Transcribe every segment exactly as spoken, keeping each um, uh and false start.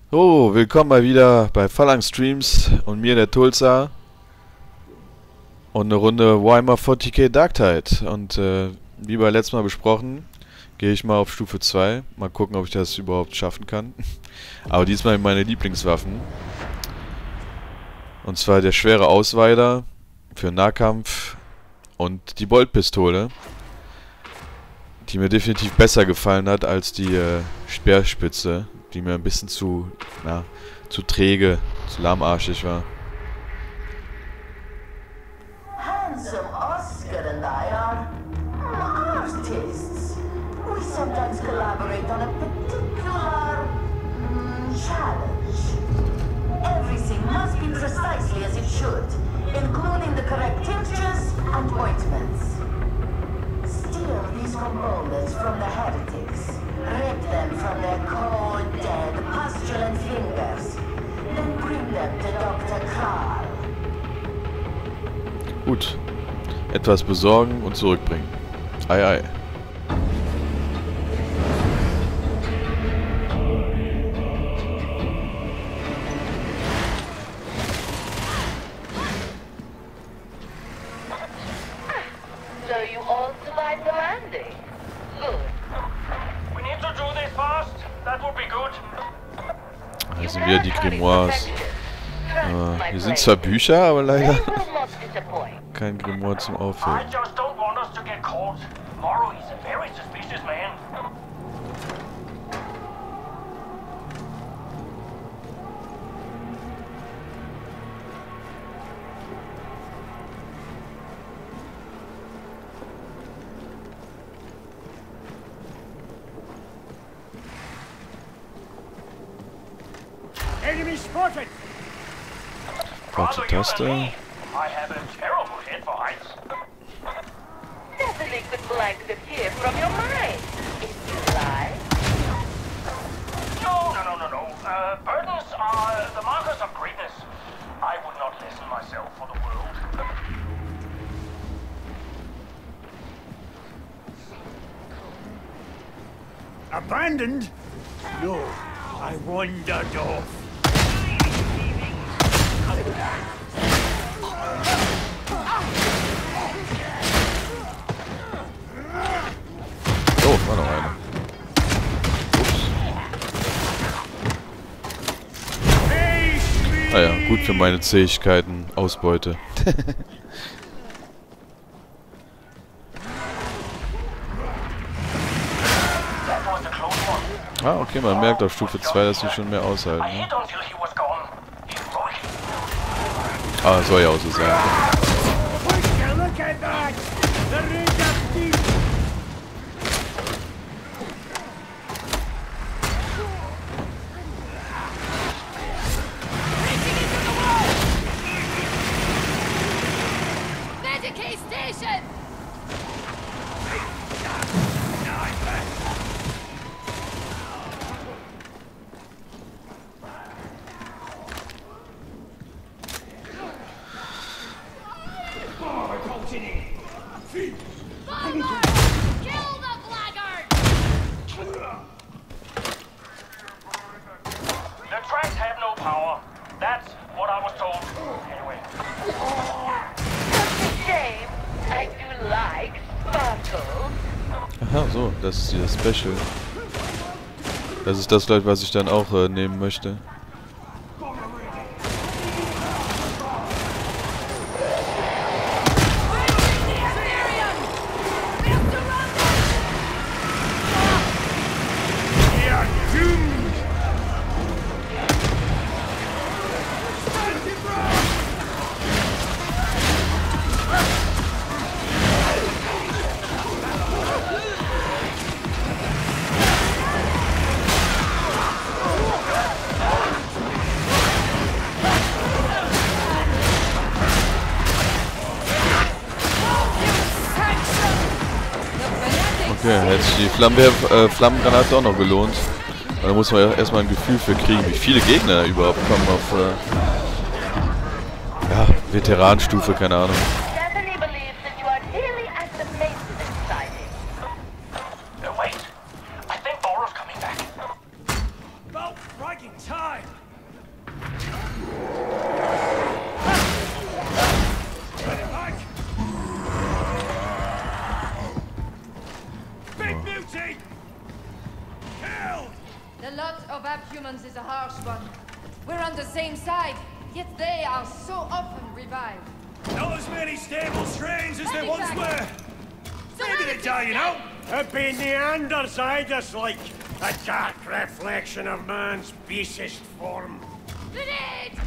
So, willkommen mal wieder bei Phalanx Streams und mir, der Tulsa. Und eine Runde Warhammer forty K Dark Tide. Und äh, wie beim letzten Mal besprochen, gehe ich mal auf Stufe zwei. Mal gucken, ob ich das überhaupt schaffen kann. Aber diesmal meine Lieblingswaffen. Und zwar der schwere Ausweider für Nahkampf und die Boltpistole. Die mir definitiv besser gefallen hat als die äh, Speerspitze, die mir ein bisschen zu, na, zu träge, zu lahmarschig war. Handsome Oscar and I are artists. We sometimes collaborate on a particular mm, challenge. Everything must be precisely as it should, including the correct tinctures and ointments. Steal these components from the heretics. Rip them from their cold, dead, pustulant fingers. Then bring them to Doktor Karl. Gut. Etwas besorgen und zurückbringen. Ei, ei. So you all survived the landing? Good. We need to do this fast. That would be good. Hier sind wieder die Grimoires. Äh, hier sind zwar Bücher, aber leider kein Grimoire zum I Auffüllen. just don't want us to get caught. Morrow is a very suspicious man. Enemy spotted! Falsche Rather you than Taste. me. I have a terrible head for heights. Definitely could blank the fear from your mind, if you like. No, no, no, no, no. Uh, burdens are the markers of greatness. I would not lessen myself for the world. Abandoned? No, I wandered off. Oh, war noch einer. Ups. Ah ja, gut für meine Zähigkeiten. Ausbeute. That was a close one. Ah, okay, man merkt auf Stufe zwei, dass sie schon mehr aushalten. I Ne? hid until he was gone. Heroic. Ah, soll ja auch so sein. Would you look at that? The rage of deep! Medicaid station! Bonfire! Kill the blackguard! The tracks have no power. That's what I was told. Anyway. Shame. I do like sparkles. Aha, so, das ist dieses Special. Das ist das, Leute, was ich dann auch äh, nehmen möchte. We are doomed! Okay, hätte sich die Flammenwerf äh, Flammengranate auch noch gelohnt. Da muss man ja erstmal ein Gefühl für kriegen, wie viele Gegner überhaupt kommen auf äh, ja, Veteranenstufe, keine Ahnung. Stephanie believes that you are nearly at the maintenance siding. Uh, wait. I think Boros coming back. About frigging time! Get it back! Big beauty! Killed! The lot of abhumans is a harsh one. We're on the same side, yet they are so often revived. Not as many stable strains as there once Exactly. were! So Maybe where they is die, this you guy? know? A be Neanders, I just like a dark reflection of man's basest form. Grenade!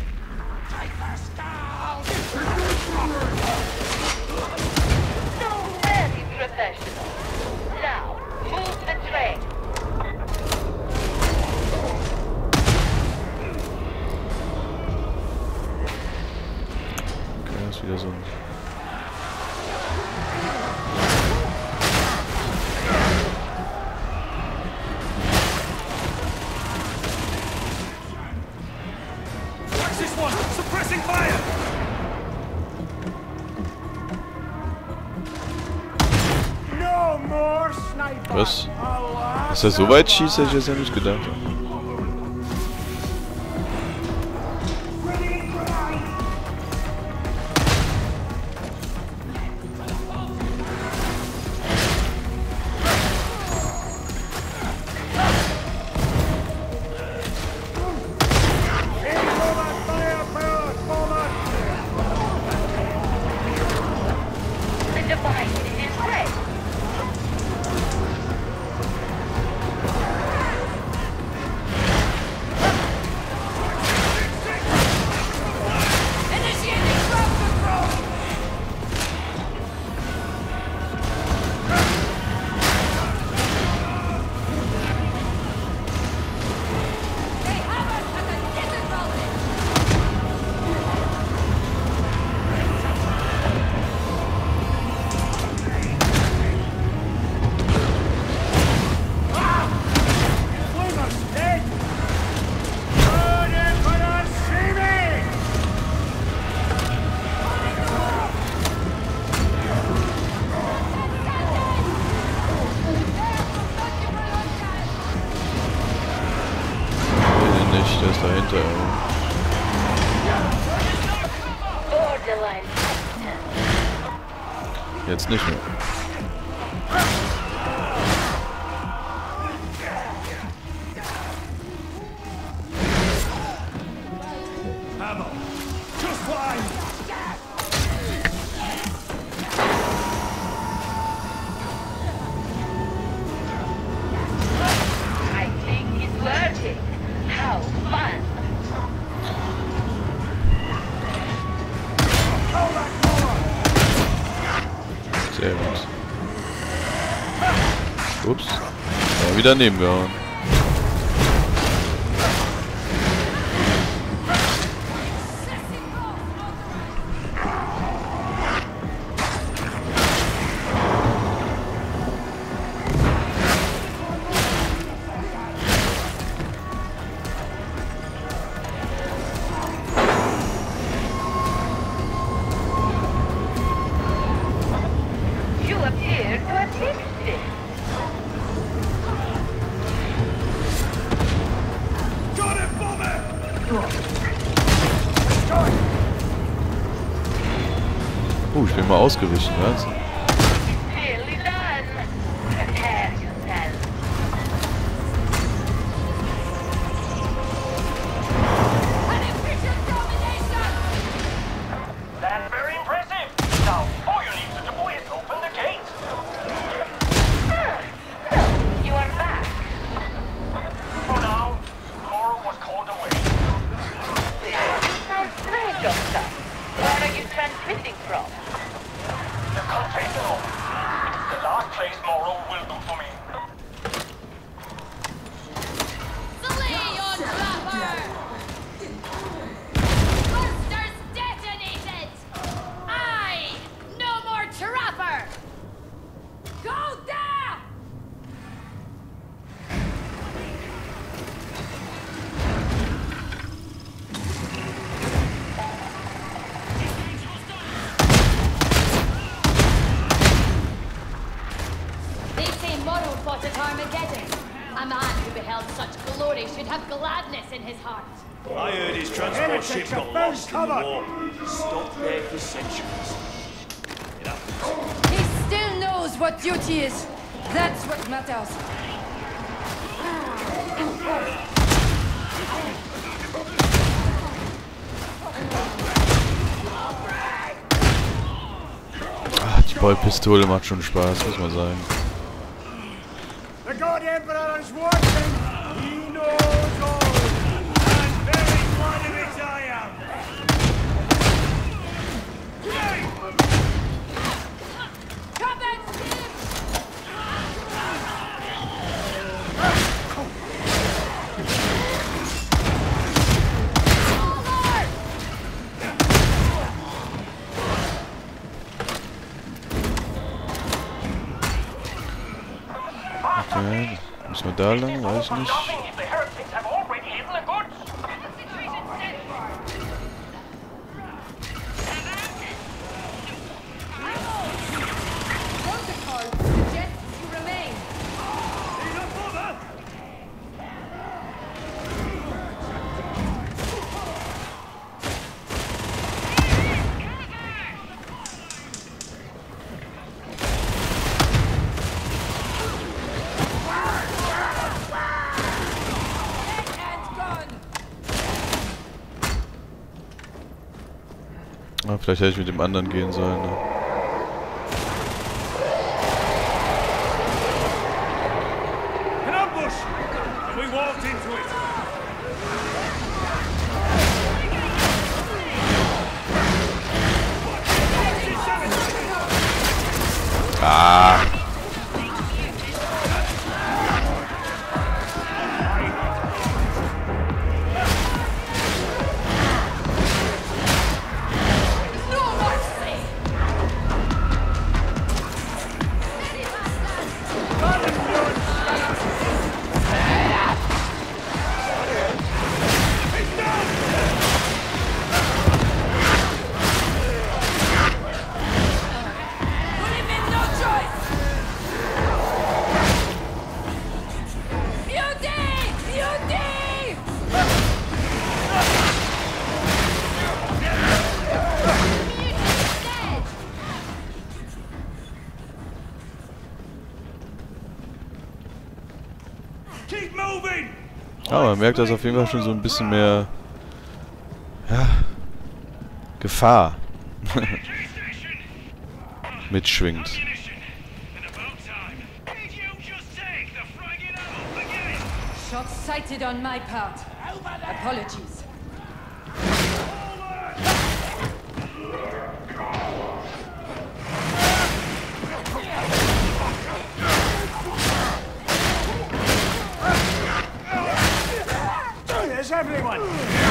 So very professional. Now, move the train. Okay, das ist wieder so ein... Watch this one! Suppressing fire! No more sniper! Was? Allah Dass er so weit schießt, hätte ich jetzt ja nicht gedacht. The device is ready. Initiating crowd control! They have us at a disadvantage! Flamer's dead! Oh, they cannot see me! Nee, nee, nicht, der ist dahinter. Borderline. Jetzt nicht mehr. Ammo. Just fine! I think it's working. How fun. Sehr gut. Ups. Ja, wieder nebengehauen. You appear to have fixed it. Got it, bomber! Uh, ich bin mal ausgewichen, was? Nearly done. Prepare yourself. An efficient domination! That's very impressive. Now, all you need to do is open the gate. Ah, so, you are back. For now, Laura was called away. Sounds strange, Doctor. Where are you transmitting from? The container glory should have gladness in his heart. I heard his transport ship got lost in the war. Stopped there for centuries. It happens. He still knows what duty is. That's what matters. Ah, die Ballpistole macht schon Spaß, muss man sagen. The God Emperor is watching. He knows all. And very glad of it I am. Come and see! Okay, müssen wir da lang? Weiß ich nicht. If the heretics have already hidden the goods. Protocol suggests you remain. Ah, vielleicht hätte ich mit dem anderen gehen sollen. Ne? An ambush! And we walked into it. Ah! Keep moving! Aber man merkt, dass auf jeden Fall schon so ein bisschen mehr ja, Gefahr mitschwingt. Short-sighted on my part. Apologies. There's everyone!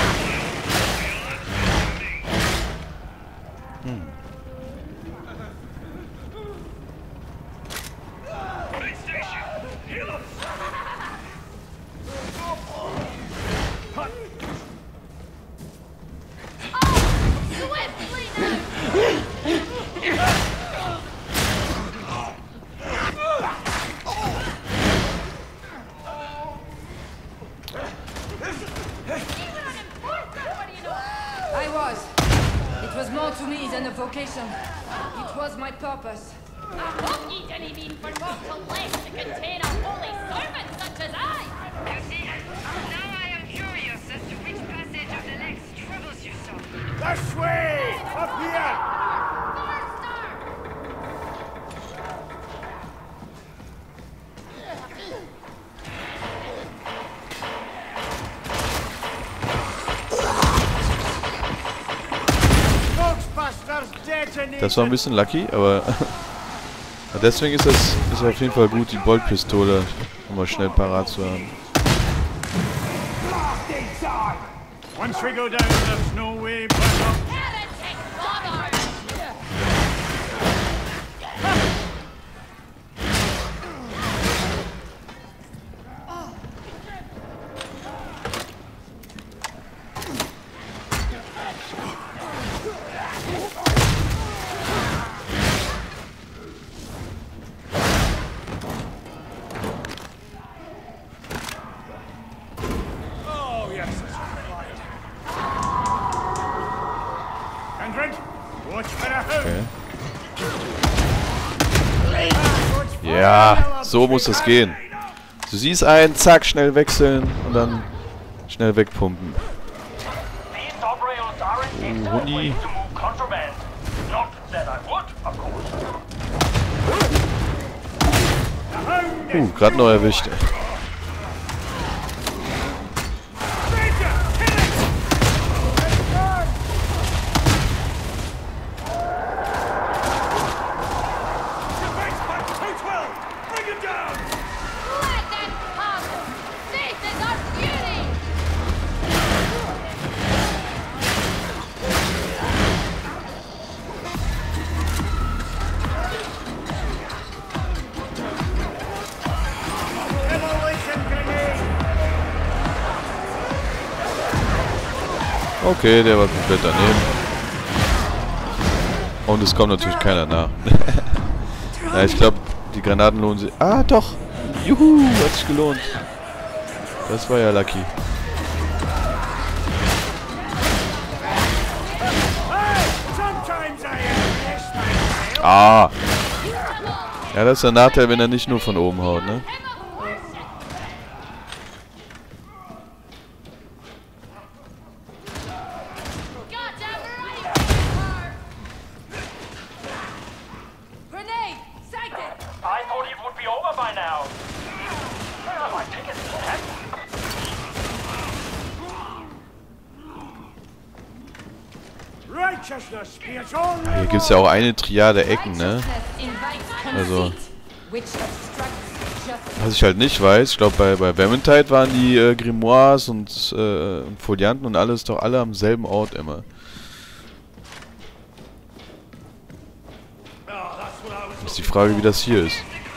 I was. It was more to me than a vocation. It was my purpose. I hope ye didn't mean for mortal flesh to contain a holy servant such as I! You see, now I am curious as to which passage of the Lex troubles you so. This way! Up here! Das war ein bisschen lucky, aber deswegen ist das ist auf jeden Fall gut, die Boltpistole um mal schnell parat zu haben. Once we go down, there's no way back up. Heretic bother! Okay. Ja, so muss das gehen. Du siehst einen, zack, schnell wechseln und dann schnell wegpumpen. Oh, Huni. Uh, gerade noch erwischt. Okay, der war komplett daneben. Und es kommt natürlich keiner nach. Ja, ich glaube, die Granaten lohnen sich. Ah, doch! Juhu, hat sich gelohnt. Das war ja lucky. Ah! Ja, das ist der Nachteil, wenn er nicht nur von oben haut, ne? Hier gibt es ja auch eine Triade Ecken, ne? Also, was ich halt nicht weiß, ich glaube bei, bei Vermintide waren die äh, Grimoires und, äh, und Folianten und alles doch alle am selben Ort immer. Ist die Frage, wie das hier ist.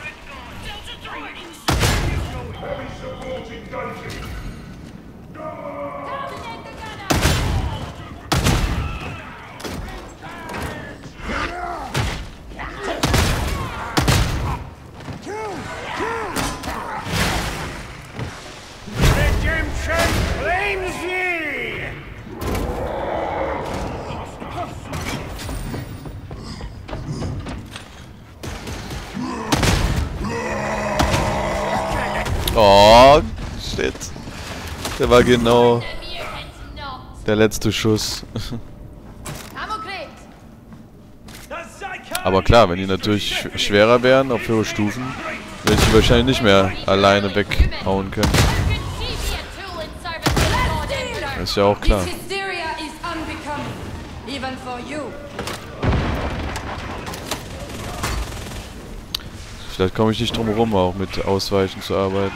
Oh, shit. Der war genau der letzte Schuss. Aber klar, wenn die natürlich sch schwerer wären, auf höhere Stufen, werde ich die wahrscheinlich nicht mehr alleine weghauen können. Das ist ja auch klar. Vielleicht komme ich nicht drum herum, auch mit Ausweichen zu arbeiten.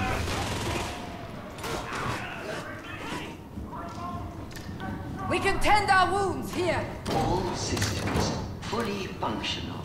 We can tend our wounds here. All systems fully functional.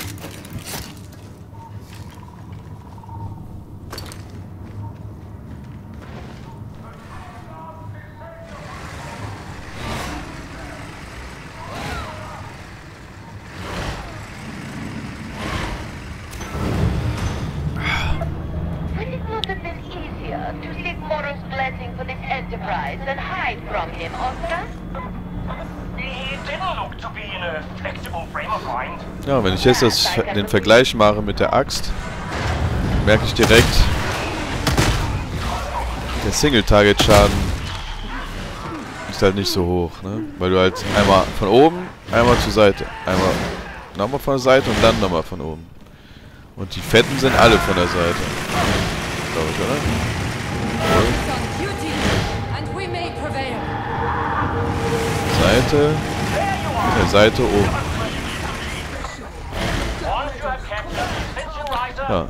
Enterprise and hide from him, Oscar? He didn't look to be in a flexible frame of mind. Ja, wenn ich jetzt das, den Vergleich mache mit der Axt, merke ich direkt, der Single-Target-Schaden ist halt nicht so hoch, ne? Weil du halt einmal von oben, einmal zur Seite, einmal nochmal von der Seite und dann nochmal von oben. Und die Fetten sind alle von der Seite. Glaube ich, oder? Cool. Seite, der Seite oben. Ja.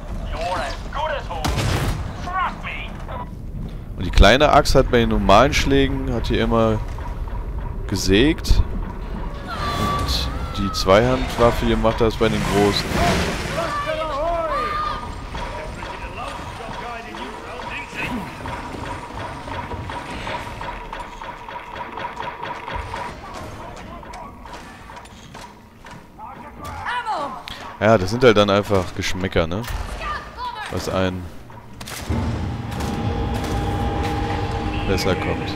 Und die kleine Axt hat bei den normalen Schlägen, hat die immer gesägt. Und die Zweihandwaffe hier macht das bei den großen. Ja, das sind halt dann einfach Geschmäcker, ne? Was einen besser kommt.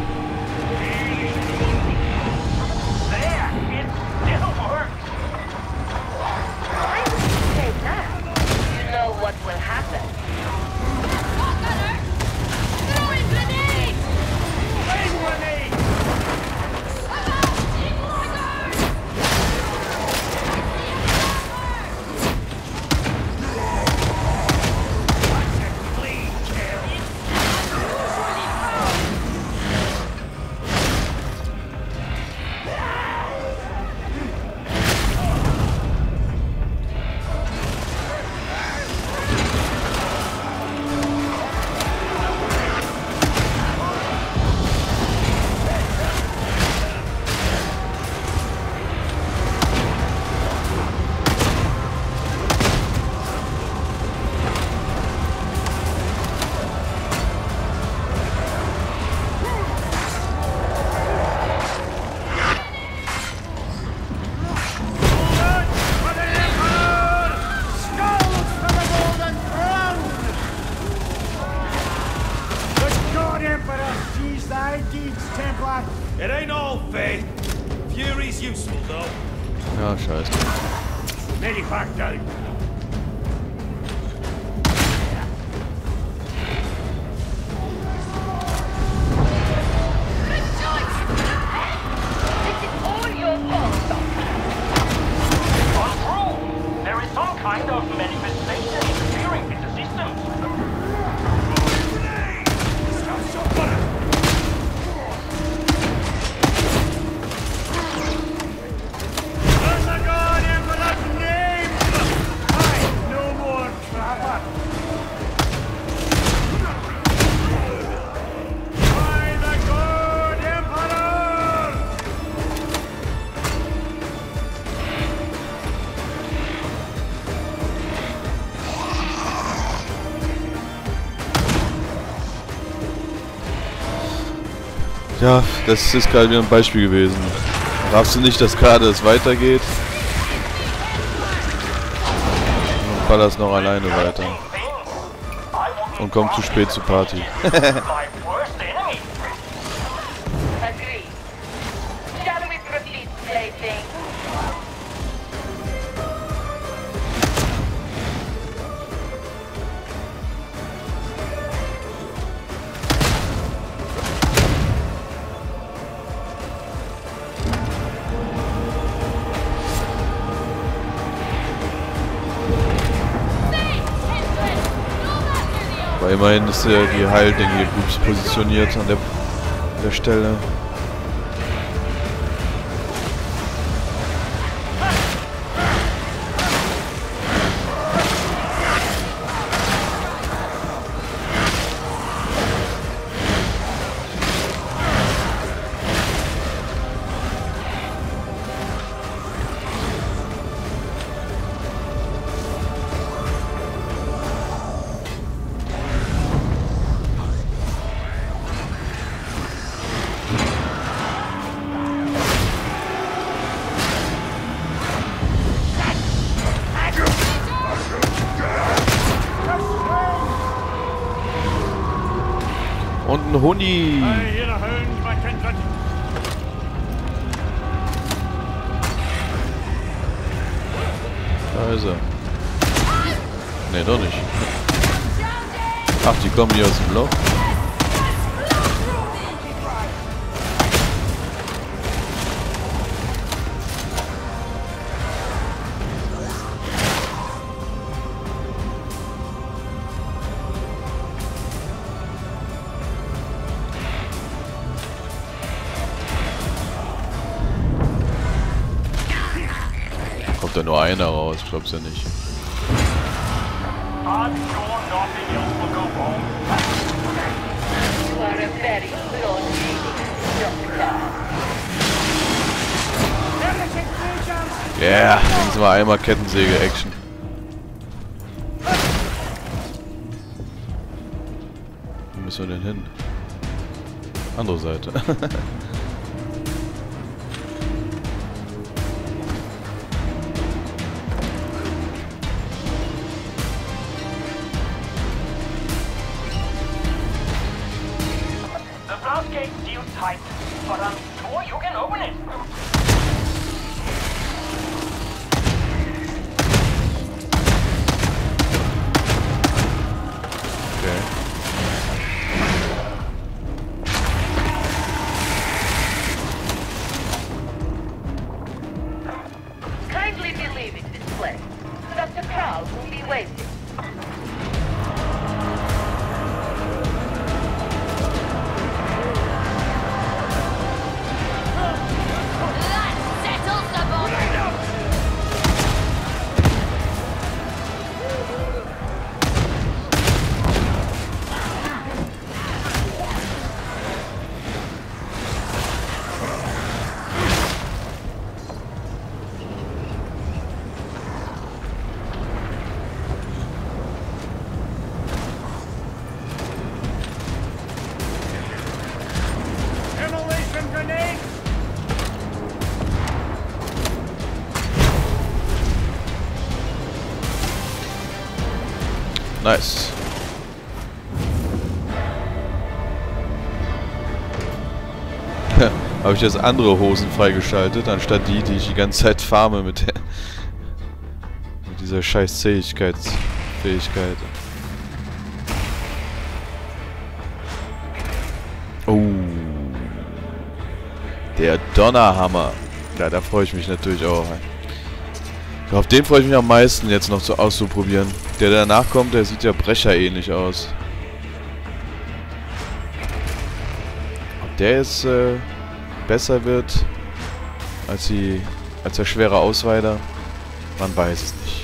It ain't all faith. Fury's useful, though. Ja, scheiße. Medivac down. This is all your fault, Doctor. Untrue. There is some kind of manifestation interfering with the system. In the God Emperor's name! Aye, no more trapper. By the God Emperor! Ja, das ist gerade wieder ein Beispiel gewesen. Raffst du nicht, dass gerade es weitergeht? Und ballerst noch alleine weiter. Und kommt zu spät zur Party. My worst enemy. Agreed. Shall we proceed, plaything? Aber immerhin ist ja die Heilding hier gut positioniert an der, an der Stelle. Und ein Huni. I hear a hound, my kindred. Da ist er. Ne, doch nicht. Ach, die kommen hier aus dem Loch. Kommt da nur einer raus, ich glaub's ja nicht. I'm sure nothing else will go wrong. You are a very blood-bleeding doctor. Ja, yeah, jetzt mal einmal Kettensäge-Action. Wo müssen wir denn hin? Andere Seite. The blast gate's still tight, but I'm sure you can open it. Okay. Kindly be leaving this place. Doctor Krall will be waiting. That settles the bother. Immolation grenade! Nice. habe ich jetzt andere Hosen freigeschaltet, anstatt die, die ich die ganze Zeit farme mit, der, mit dieser scheiß Zähigkeitsfähigkeit. Oh. Der Donnerhammer. Ja, da freue ich mich natürlich auch. Auf den freue ich mich am meisten jetzt noch so auszuprobieren. Der danach kommt, der sieht ja brecherähnlich aus. Ob der jetzt äh, besser wird als, die, als der schwere Ausweider, man weiß es nicht.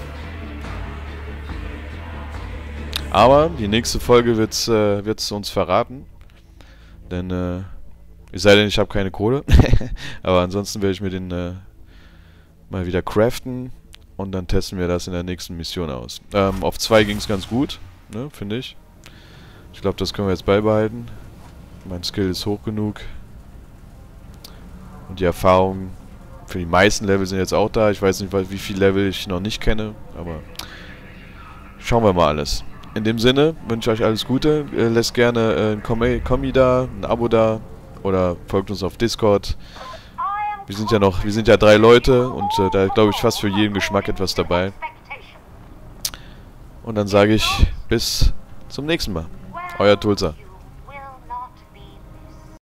Aber die nächste Folge wird es äh, wird's uns verraten. Denn, äh, es sei denn, ich habe keine Kohle. Aber ansonsten werde ich mir den äh, mal wieder craften. Und dann testen wir das in der nächsten Mission aus. Ähm, auf zwei ging es ganz gut, ne, finde ich. Ich glaube, das können wir jetzt beibehalten. Mein Skill ist hoch genug. Und die Erfahrungen für die meisten Level sind jetzt auch da. Ich weiß nicht, wie viele Level ich noch nicht kenne. Aber schauen wir mal alles. In dem Sinne wünsche ich euch alles Gute. Äh, lasst gerne äh, ein Kommi, Kommi da, ein Abo da oder folgt uns auf Discord. Wir sind ja noch, wir sind ja drei Leute und äh, da glaube ich fast für jeden Geschmack etwas dabei. Und dann sage ich bis zum nächsten Mal. Euer Tulsa.